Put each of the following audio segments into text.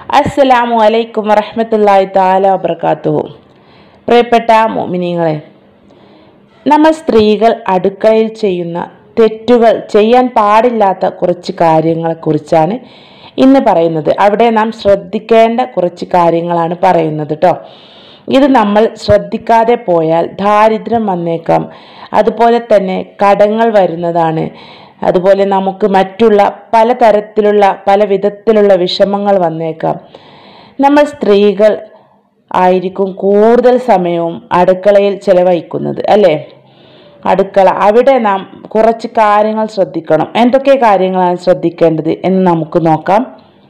അസ്സലാമു അലൈക്കും വറഹ്മത്തുള്ളാഹി തആല വബറകാതുഹു. പ്രിയപ്പെട്ട മുഅ്മിനീങ്ങളെ, നമ്മൾ സ്ത്രീകൾ അടുക്കളയിൽ ചെയ്യുന്ന തെറ്റുകൾ, ചെയ്യാൻ പാടില്ലാത്ത കുറച്ച് കാര്യങ്ങളെക്കുറിച്ചാണ് ഇന്ന് പറയുന്നത്. അവിടെ നാം ശ്രദ്ധിക്കേണ്ട കുറച്ച് കാര്യങ്ങളാണ് പറയുന്നത് കേട്ടോ. ഇത് നമ്മൾ ശ്രദ്ധിക്കാതെ പോയാൽ ദാരിദ്ര്യം വന്നേക്കാം, അതുപോലെ തന്നെ കടങ്ങൾ വരുന്നതാണ്, അതുപോലെ നമുക്ക് മറ്റുള്ള പലതരത്തിലുള്ള പല വിധത്തിലുള്ള വിഷമങ്ങൾ വന്നേക്കാം. നമ്മൾ സ്ത്രീകൾ ആയിരിക്കും കൂടുതൽ സമയവും അടുക്കളയിൽ ചിലവഴിക്കുന്നത് അല്ലേ? അടുക്കള, അവിടെ നാം കുറച്ച് കാര്യങ്ങൾ ശ്രദ്ധിക്കണം. എന്തൊക്കെ കാര്യങ്ങളാണ് ശ്രദ്ധിക്കേണ്ടത് എന്ന് നമുക്ക് നോക്കാം.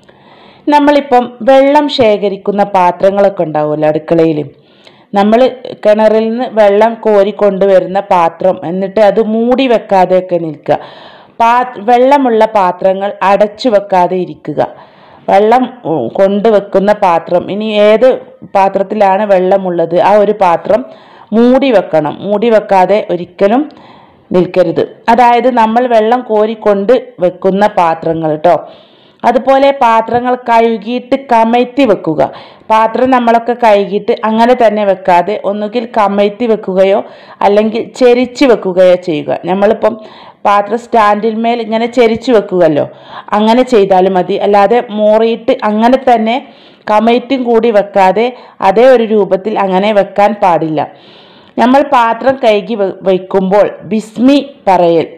നമ്മളിപ്പം വെള്ളം ശേഖരിക്കുന്ന പാത്രങ്ങളൊക്കെ ഉണ്ടാവുമല്ലോ അടുക്കളയിൽ. നമ്മൾ കിണറിൽ നിന്ന് വെള്ളം കോരിക്കൊണ്ടുവരുന്ന പാത്രം, എന്നിട്ട് അത് മൂടി വെക്കാതെയൊക്കെ നിൽക്കുക. വെള്ളമുള്ള പാത്രങ്ങൾ അടച്ചു വെക്കാതെ ഇരിക്കുക. വെള്ളം കൊണ്ടുവെക്കുന്ന പാത്രം, ഇനി ഏത് പാത്രത്തിലാണ് വെള്ളമുള്ളത് ആ ഒരു പാത്രം മൂടി വെക്കണം. മൂടി വെക്കാതെ ഒരിക്കലും നിൽക്കരുത്. അതായത് നമ്മൾ വെള്ളം കോരിക്കൊണ്ട് വെക്കുന്ന പാത്രങ്ങൾ കേട്ടോ. അതുപോലെ പാത്രങ്ങൾ കഴുകിയിട്ട് കമഴ്ത്തി വെക്കുക. പാത്രം നമ്മളൊക്കെ കഴുകിയിട്ട് അങ്ങനെ തന്നെ വെക്കാതെ ഒന്നുകിൽ കമഴ്ത്തി വെക്കുകയോ അല്ലെങ്കിൽ ചെരിച്ച് വെക്കുകയോ ചെയ്യുക. നമ്മളിപ്പം പാത്രം സ്റ്റാൻഡിൽ മേൽ ഇങ്ങനെ ചെരിച്ച് വെക്കുകയല്ലോ, അങ്ങനെ ചെയ്താലും മതി. അല്ലാതെ മോറിയിട്ട് അങ്ങനെ തന്നെ കമഴ്ത്തിയും കൂടി വെക്കാതെ അതേ ഒരു രൂപത്തിൽ അങ്ങനെ വെക്കാൻ പാടില്ല. നമ്മൾ പാത്രം കഴുകി വയ്ക്കുമ്പോൾ ബിസ്മി പറയൽ,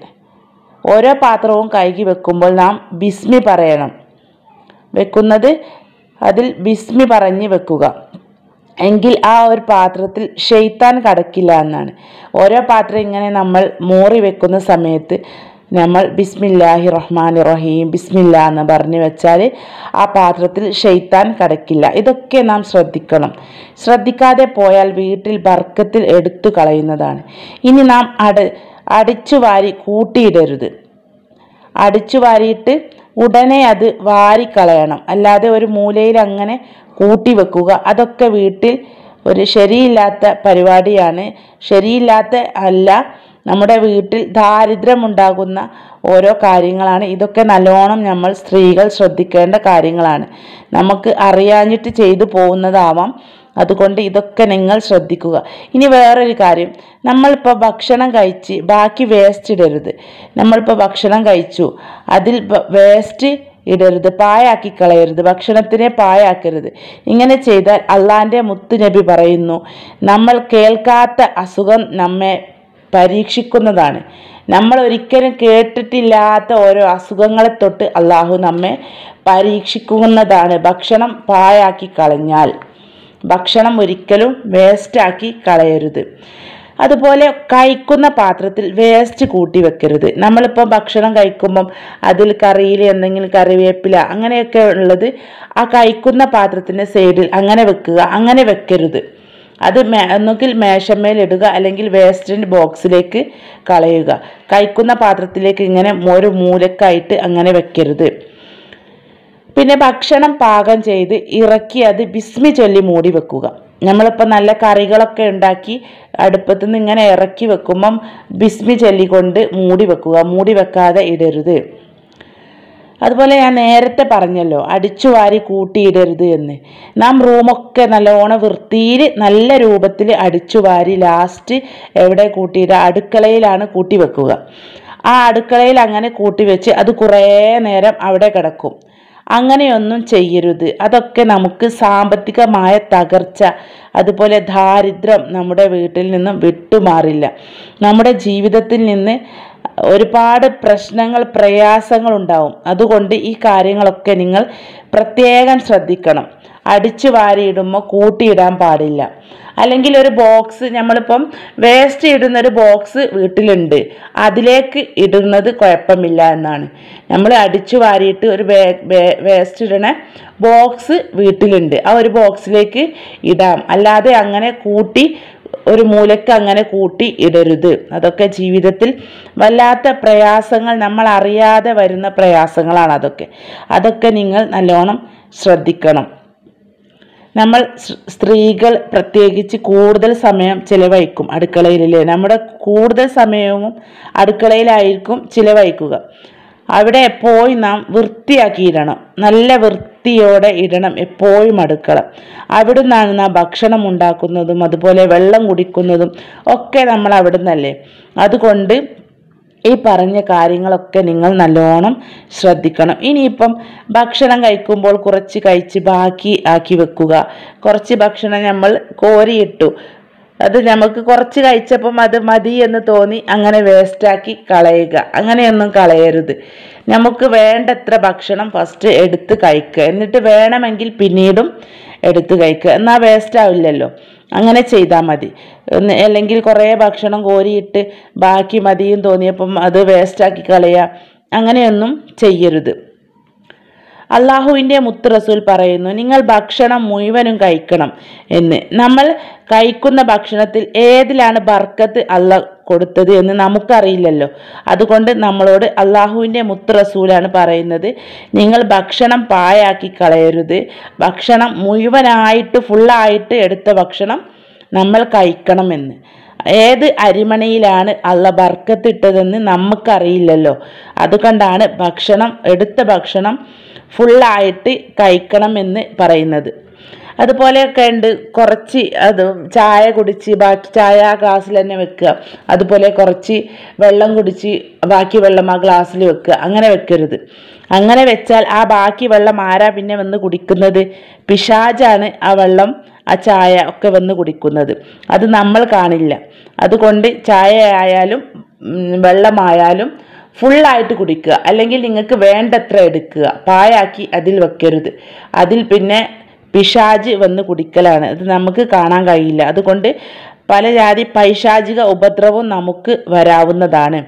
ഓരോ പാത്രവും കഴുകി വെക്കുമ്പോൾ നാം ബിസ്മി പറയണം. വെക്കുന്നത് അതിൽ ബിസ്മി പറഞ്ഞ് വെക്കുക. എങ്കിൽ ആ ഒരു പാത്രത്തിൽ ശൈത്താൻ കടക്കില്ല എന്നാണ്. ഓരോ പാത്രം ഇങ്ങനെ നമ്മൾ മോറി വെക്കുന്ന സമയത്ത് നമ്മൾ ബിസ്മില്ലാഹി റഹ്മാനി റഹീം ബിസ്മില്ല എന്ന് പറഞ്ഞു വെച്ചാൽ ആ പാത്രത്തിൽ ശൈത്താൻ കടക്കില്ല. ഇതൊക്കെ നാം ശ്രദ്ധിക്കണം. ശ്രദ്ധിക്കാതെ പോയാൽ വീട്ടിൽ ബർക്കത്തിൽ എടുത്തു കളയുന്നതാണ്. ഇനി നാം അടിച്ചു വാരി കൂട്ടിയിടരുത്. അടിച്ചു വാരിയിട്ട് ഉടനെ അത് വാരിക്കളയണം. അല്ലാതെ ഒരു മൂലയിൽ അങ്ങനെ കൂട്ടി വെക്കുക, അതൊക്കെ വീട്ടിൽ ഒരു ശരിയില്ലാത്ത പരിപാടിയാണ്. ശരിയില്ലാത്ത അല്ല, നമ്മുടെ വീട്ടിൽ ദാരിദ്ര്യമുണ്ടാകുന്ന ഓരോ കാര്യങ്ങളാണ്. ഇതൊക്കെ നല്ലോണം നമ്മൾ സ്ത്രീകൾ ശ്രദ്ധിക്കേണ്ട കാര്യങ്ങളാണ്. നമുക്ക് അറിയാഞ്ഞിട്ട് ചെയ്തു പോകുന്നതാവാം. അതുകൊണ്ട് ഇതൊക്കെ നിങ്ങൾ ശ്രദ്ധിക്കുക. ഇനി വേറൊരു കാര്യം, നമ്മളിപ്പോൾ ഭക്ഷണം കഴിച്ച് ബാക്കി വേസ്റ്റ് ഇടരുത്. നമ്മളിപ്പോൾ ഭക്ഷണം കഴിച്ചു, അതിൽ വേസ്റ്റ് ഇടരുത്, പായാക്കി കളയരുത്, ഭക്ഷണത്തിനെ പായാക്കരുത്. ഇങ്ങനെ ചെയ്താൽ അള്ളാൻ്റെ മുത്ത് നബി പറയുന്നു, നമ്മൾ കേൾക്കാത്ത അസുഖം നമ്മെ പരീക്ഷിക്കുന്നതാണ്. നമ്മൾ ഒരിക്കലും കേട്ടിട്ടില്ലാത്ത ഓരോ അസുഖങ്ങളെ തൊട്ട് അള്ളാഹു നമ്മെ പരീക്ഷിക്കുന്നതാണ്. ഭക്ഷണം പായാക്കി കളഞ്ഞാൽ ഭക്ഷണം ഒരിക്കലും വേസ്റ്റാക്കി കളയരുത്. അതുപോലെ കഴിക്കുന്ന പാത്രത്തിൽ വേസ്റ്റ് കൂട്ടി വെക്കരുത്. നമ്മളിപ്പോൾ ഭക്ഷണം കഴിക്കുമ്പം അതിൽ കറിയിൽ എന്തെങ്കിലും കറിവേപ്പില അങ്ങനെയൊക്കെ ഉള്ളത് ആ കഴിക്കുന്ന പാത്രത്തിൻ്റെ സൈഡിൽ അങ്ങനെ വെക്കുക. അങ്ങനെ വെക്കരുത്. അത് ഒന്നുകിൽ മേശമേലിടുക അല്ലെങ്കിൽ വേസ്റ്റിൻ്റെ ബോക്സിലേക്ക് കളയുക. കഴിക്കുന്ന പാത്രത്തിലേക്ക് ഇങ്ങനെ ഒരു മൂലക്കായിട്ട് അങ്ങനെ വെക്കരുത്. പിന്നെ ഭക്ഷണം പാകം ചെയ്ത് ഇറക്കി അത് ബിസ്മി ചൊല്ലി മൂടി വെക്കുക. നമ്മളിപ്പോൾ നല്ല കറികളൊക്കെ ഉണ്ടാക്കി അടുപ്പത്തു നിന്ന് ഇങ്ങനെ ഇറക്കി വെക്കുമ്പം ബിസ്മി ചൊല്ലിക്കൊണ്ട് മൂടി വെക്കുക. മൂടി വെക്കാതെ ഇടരുത്. അതുപോലെ ഞാൻ നേരത്തെ പറഞ്ഞല്ലോ, അടിച്ചു വാരി കൂട്ടിയിടരുത് എന്ന്. നാം റൂമൊക്കെ നല്ലോണം വൃത്തിയിൽ നല്ല രൂപത്തിൽ അടിച്ചു വാരി ലാസ്റ്റ് എവിടെ കൂട്ടിയിടുക? അടുക്കളയിലാണ് കൂട്ടി വെക്കുക. ആ അടുക്കളയിൽ അങ്ങനെ കൂട്ടി വെച്ച് അത് കുറേ നേരം അവിടെ കിടക്കും. അങ്ങനെയൊന്നും ചെയ്യരുത്. അതൊക്കെ നമുക്ക് സാമ്പത്തികമായ തകർച്ച, അതുപോലെ ദാരിദ്ര്യം നമ്മുടെ വീട്ടിൽ നിന്നും വിട്ടുമാറില്ല. നമ്മുടെ ജീവിതത്തിൽ നിന്ന് ഒരുപാട് പ്രശ്നങ്ങൾ, പ്രയാസങ്ങൾ ഉണ്ടാവും. അതുകൊണ്ട് ഈ കാര്യങ്ങളൊക്കെ നിങ്ങൾ പ്രത്യേകം ശ്രദ്ധിക്കണം. അടിച്ചു വാരിയിടുമ്പോൾ കൂട്ടിയിടാൻ പാടില്ല. അല്ലെങ്കിൽ ഒരു ബോക്സ്, നമ്മളിപ്പം വേസ്റ്റ് ഇടുന്നൊരു ബോക്സ് വീട്ടിലുണ്ട്, അതിലേക്ക് ഇടുന്നത് കുഴപ്പമില്ല എന്നാണ്. നമ്മൾ അടിച്ചു വാരിയിട്ട് ഒരു വേസ്റ്റ് ഇടണ ബോക്സ് വീട്ടിലുണ്ട്, ആ ഒരു ബോക്സിലേക്ക് ഇടാം. അല്ലാതെ അങ്ങനെ കൂട്ടി ഒരു മൂലക്ക് അങ്ങനെ കൂട്ടി ഇടരുത്. അതൊക്കെ ജീവിതത്തിൽ വല്ലാത്ത പ്രയാസങ്ങൾ, നമ്മൾ അറിയാതെ വരുന്ന പ്രയാസങ്ങളാണ് അതൊക്കെ നിങ്ങൾ നല്ലോണം ശ്രദ്ധിക്കണം. നമ്മൾ സ്ത്രീകൾ പ്രത്യേകിച്ച് കൂടുതൽ സമയം ചിലവഴിക്കും അടുക്കളയിലല്ലേ. നമ്മുടെ കൂടുതൽ സമയവും അടുക്കളയിലായിരിക്കും ചിലവഴിക്കുക. അവിടെ എപ്പോഴും നാം വൃത്തിയാക്കിയിടണം, നല്ല വൃത്തിയോടെ ഇടണം എപ്പോഴും അടുക്കള. അവിടെ നിന്നാണ് നാം ഭക്ഷണം ഉണ്ടാക്കുന്നതും അതുപോലെ വെള്ളം കുടിക്കുന്നതും ഒക്കെ നമ്മൾ അവിടെ നിന്നല്ലേ. അതുകൊണ്ട് ഈ പറഞ്ഞ കാര്യങ്ങളൊക്കെ നിങ്ങൾ നല്ലോണം ശ്രദ്ധിക്കണം. ഇനിയിപ്പം ഭക്ഷണം കഴിക്കുമ്പോൾ കുറച്ച് കഴിച്ച് ബാക്കി ആക്കി വെക്കുക. കുറച്ച് ഭക്ഷണം നമ്മൾ കോരിയിട്ടു, അത് നമുക്ക് കുറച്ച് കഴിച്ചപ്പം അത് മതി എന്ന് തോന്നി അങ്ങനെ വേസ്റ്റാക്കി കളയുക. അങ്ങനെയൊന്നും കളയരുത്. നമുക്ക് വേണ്ടത്ര ഭക്ഷണം ഫസ്റ്റ് എടുത്ത് കഴിക്കുക, എന്നിട്ട് വേണമെങ്കിൽ പിന്നീടും എടുത്ത് കഴിക്കുക. എന്നാൽ വേസ്റ്റ് ആവില്ലല്ലോ. അങ്ങനെ ചെയ്താൽ മതി. അല്ലെങ്കിൽ കുറേ ഭക്ഷണം കോരിയിട്ട് ബാക്കി മതിയും തോന്നിയപ്പം അത് വേസ്റ്റാക്കി കളയുക, അങ്ങനെയൊന്നും ചെയ്യരുത്. അള്ളാഹുവിൻ്റെ മുത്ത് റസൂൽ പറയുന്നു, നിങ്ങൾ ഭക്ഷണം മുഴുവനും കഴിക്കണം എന്ന്. നമ്മൾ കഴിക്കുന്ന ഭക്ഷണത്തിൽ ഏതിലാണ് ബർക്കത്ത് അള്ളാഹ് കൊടുത്തത് എന്ന് നമുക്കറിയില്ലല്ലോ. അതുകൊണ്ട് നമ്മളോട് അള്ളാഹുവിൻ്റെ മുത്ത് റസൂലാണ് പറയുന്നത്, നിങ്ങൾ ഭക്ഷണം പാഴാക്കി കളയരുത്. ഭക്ഷണം മുഴുവനായിട്ട് ഫുള്ളായിട്ട് എടുത്ത ഭക്ഷണം നമ്മൾ കഴിക്കണമെന്ന്. ഏത് അരിമണിയിലാണ് അള്ളാഹ് ബർക്കത്തിട്ടതെന്ന് നമുക്കറിയില്ലല്ലോ. അതുകൊണ്ടാണ് എടുത്ത ഭക്ഷണം ഫുള്ളായിട്ട് കഴിക്കണം എന്ന് പറയുന്നത്. അതുപോലെയൊക്കെ ഉണ്ട്. കുറച്ച് ചായ കുടിച്ച് ബാക്കി ചായ ആ ഗ്ലാസ്സിൽ തന്നെ വെക്കുക. അതുപോലെ കുറച്ച് വെള്ളം കുടിച്ച് ബാക്കി വെള്ളം ആ ഗ്ലാസ്സിൽ വെക്കുക. അങ്ങനെ വെക്കരുത്. അങ്ങനെ വെച്ചാൽ ആ ബാക്കി വെള്ളം ആരാ പിന്നെ വന്ന് കുടിക്കുന്നത്? പിശാചാണ് ആ വെള്ളം ആ ചായ ഒക്കെ വന്ന് കുടിക്കുന്നത്. അത് നമ്മൾ കാണില്ല. അതുകൊണ്ട് ചായ ആയാലും വെള്ളമായാലും ഫുള്ളായിട്ട് കുടിക്കുക. അല്ലെങ്കിൽ നിങ്ങൾക്ക് വേണ്ടത്ര എടുക്കുക, പാഴാക്കി അതിൽ വെക്കരുത്. അതിൽ പിന്നെ പിശാച് വന്ന് കുടിക്കലാണ്, അത് നമുക്ക് കാണാൻ കഴിയില്ല. അതുകൊണ്ട് പല ജാതി പൈശാചിക ഉപദ്രവവും നമുക്ക് വരാവുന്നതാണ്.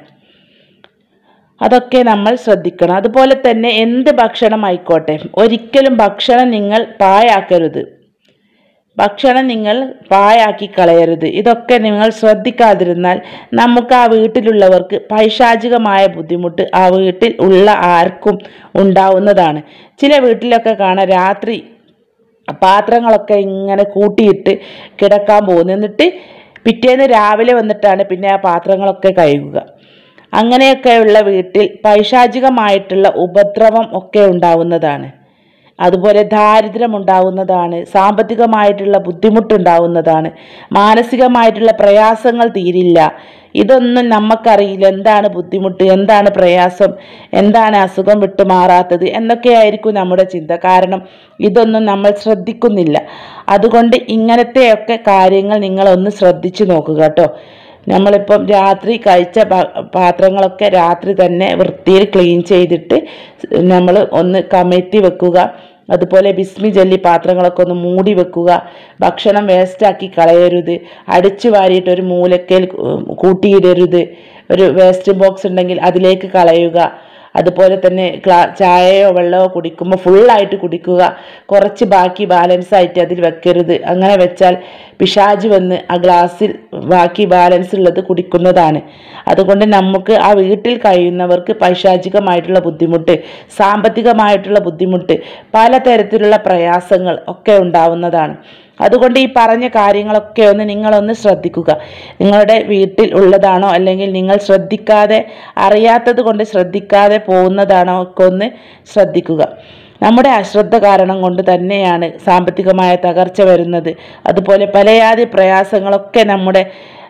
അതൊക്കെ നമ്മൾ ശ്രദ്ധിക്കണം. അതുപോലെ തന്നെ എന്ത് ഭക്ഷണം ആയിക്കോട്ടെ, ഒരിക്കലും ഭക്ഷണം നിങ്ങൾ പാഴാക്കരുത്. ഭക്ഷണം നിങ്ങൾ പാഴാക്കി കളയരുത്. ഇതൊക്കെ നിങ്ങൾ ശ്രദ്ധിക്കാതിരുന്നാൽ നമുക്ക് ആ വീട്ടിലുള്ളവർക്ക് പൈശാചികമായ ബുദ്ധിമുട്ട് ആ വീട്ടിൽ ഉള്ള ആർക്കും ഉണ്ടാവുന്നതാണ്. ചില വീട്ടിലൊക്കെ കാണാം രാത്രി പാത്രങ്ങളൊക്കെ ഇങ്ങനെ കൂട്ടിയിട്ട് കിടക്കാൻ പോകുന്നു, എന്നിട്ട് പിറ്റേന്ന് രാവിലെ വന്നിട്ടാണ് പിന്നെ ആ പാത്രങ്ങളൊക്കെ കഴുകുക. അങ്ങനെയൊക്കെയുള്ള വീട്ടിൽ പൈശാചികമായിട്ടുള്ള ഉപദ്രവം ഒക്കെ ഉണ്ടാവുന്നതാണ്. അതുപോലെ ദാരിദ്ര്യം ഉണ്ടാവുന്നതാണ്, സാമ്പത്തികമായിട്ടുള്ള ബുദ്ധിമുട്ടുണ്ടാവുന്നതാണ്, മാനസികമായിട്ടുള്ള പ്രയാസങ്ങൾ തീരില്ല. ഇതൊന്നും നമുക്കറിയില്ല. എന്താണ് ബുദ്ധിമുട്ട്, എന്താണ് പ്രയാസം, എന്താണ് അസുഖം വിട്ടു മാറാത്തത് എന്നൊക്കെയായിരിക്കും നമ്മുടെ ചിന്ത. കാരണം ഇതൊന്നും നമ്മൾ ശ്രദ്ധിക്കുന്നില്ല. അതുകൊണ്ട് ഇങ്ങനത്തെയൊക്കെ കാര്യങ്ങൾ നിങ്ങളൊന്ന് ശ്രദ്ധിച്ചു നോക്കുക കേട്ടോ. നമ്മളിപ്പം രാത്രി കഴിച്ച പാത്രങ്ങളൊക്കെ രാത്രി തന്നെ വൃത്തിയിൽ ക്ലീൻ ചെയ്തിട്ട് നമ്മൾ ഒന്ന് കമഴ്ത്തി വെക്കുക. അതുപോലെ ബിസ്മി ചൊല്ലി പാത്രങ്ങളൊക്കെ ഒന്ന് മൂടി വെക്കുക. ഭക്ഷണം വേസ്റ്റാക്കി കളയരുത്. അടിച്ചു വാരിയിട്ട് ഒരു മൂലക്കയിൽ കൂട്ടിയിടരുത്. ഒരു വേസ്റ്റ് ബോക്സ് ഉണ്ടെങ്കിൽ അതിലേക്ക് കളയുക. അതുപോലെ തന്നെ ചായയോ വെള്ളമോ കുടിക്കുമ്പോൾ ഫുള്ളായിട്ട് കുടിക്കുക. കുറച്ച് ബാക്കി ബാലൻസ് ആയിട്ട് അതിൽ വെക്കരുത്. അങ്ങനെ വെച്ചാൽ പിശാച് വന്ന് ആ ഗ്ലാസ്സിൽ ബാക്കി ബാലൻസ് ഉള്ളത് കുടിക്കുന്നതാണ്. അതുകൊണ്ട് നമുക്ക് ആ വീട്ടിൽ കഴിയുന്നവർക്ക് പൈശാചികമായിട്ടുള്ള ബുദ്ധിമുട്ട്, സാമ്പത്തികമായിട്ടുള്ള ബുദ്ധിമുട്ട്, പലതരത്തിലുള്ള പ്രയാസങ്ങൾ ഒക്കെ ഉണ്ടാവുന്നതാണ്. അതുകൊണ്ട് ഈ പറഞ്ഞ കാര്യങ്ങളൊക്കെ നിങ്ങളൊന്ന് ശ്രദ്ധിക്കുക. നിങ്ങളുടെ വീട്ടിൽ ഉള്ളതാണോ അല്ലെങ്കിൽ നിങ്ങൾ ശ്രദ്ധിക്കാതെ അറിയാത്തത് കൊണ്ട് ശ്രദ്ധിക്കാതെ പോകുന്നതാണോ ഒക്കെ ഒന്ന് ശ്രദ്ധിക്കുക. നമ്മുടെ അശ്രദ്ധ കാരണം കൊണ്ട് തന്നെയാണ് സാമ്പത്തികമായ തകർച്ച വരുന്നത്. അതുപോലെ പലയാതി പ്രയാസങ്ങളൊക്കെ നമ്മുടെ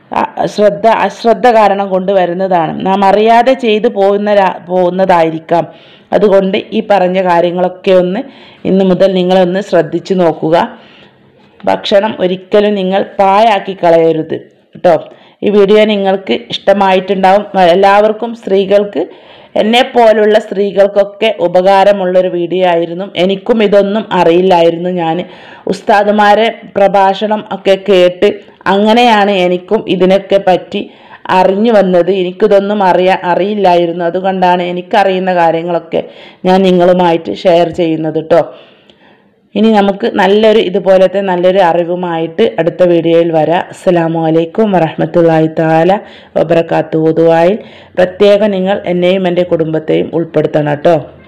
അശ്രദ്ധ കാരണം കൊണ്ട് വരുന്നതാണ്. നാം അറിയാതെ ചെയ്തു പോകുന്നതായിരിക്കാം. അതുകൊണ്ട് ഈ പറഞ്ഞ കാര്യങ്ങളൊക്കെ ഇന്ന് മുതൽ നിങ്ങളൊന്ന് ശ്രദ്ധിച്ചു നോക്കുക. ഭക്ഷണം ഒരിക്കലും നിങ്ങൾ പാഴാക്കി കളയരുത് കേട്ടോ. ഈ വീഡിയോ നിങ്ങൾക്ക് ഇഷ്ടമായിട്ടുണ്ടാവും. എല്ലാവർക്കും സ്ത്രീകൾക്ക്, എന്നെപ്പോലുള്ള സ്ത്രീകൾക്കൊക്കെ ഉപകാരമുള്ളൊരു വീഡിയോ ആയിരുന്നു. എനിക്കും ഇതൊന്നും അറിയില്ലായിരുന്നു. ഞാൻ ഉസ്താദുമാരെ പ്രഭാഷണം ഒക്കെ കേട്ട് അങ്ങനെയാണ് എനിക്കും ഇതിനൊക്കെ പറ്റി അറിഞ്ഞു വന്നത്. എനിക്കിതൊന്നും അറിയില്ലായിരുന്നു. അതുകൊണ്ടാണ് എനിക്കറിയുന്ന കാര്യങ്ങളൊക്കെ ഞാൻ നിങ്ങളുമായിട്ട് ഷെയർ ചെയ്യുന്നത് കേട്ടോ. ഇനി നമുക്ക് ഇതുപോലത്തെ നല്ലൊരു അറിവുമായിട്ട് അടുത്ത വീഡിയോയിൽ വരാം. അസ്സലാമു അലൈക്കും വറഹ്മത്തുള്ളാഹി തആല വബറകാതുഹു. ദുആയിൽ പ്രത്യേകം നിങ്ങൾ എന്നെയും എൻ്റെ കുടുംബത്തെയും ഉൾപ്പെടുത്തണം കേട്ടോ.